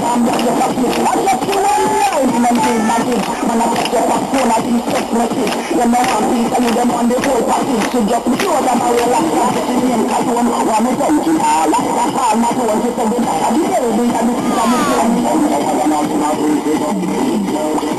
I'm just a fucking, I just feel alive, man, man, I just a phone, I think sex message. You know I'm peace, and you them on the whole package. So just be sure that I will last, I'm getting in, I don't want me touching all. That's all my phone, just a bit, I did everything, I did, I'm